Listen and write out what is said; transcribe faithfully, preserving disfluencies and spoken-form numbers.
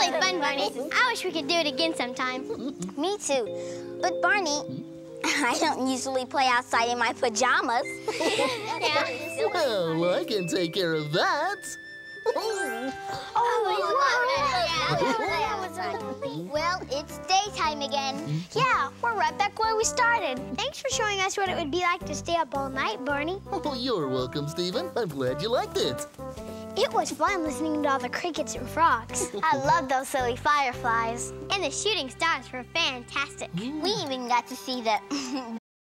really fun, Barney. I wish we could do it again sometime. Me too. But Barney, I don't usually play outside in my pajamas. Yeah. Well, I can take care of that. Well, it's daytime again. Yeah, we're right back where we started. Thanks for showing us what it would be like to stay up all night, Barney. Oh, you're welcome, Stephen. I'm glad you liked it. It was fun listening to all the crickets and frogs. I love those silly fireflies. And the shooting stars were fantastic. We even got to see the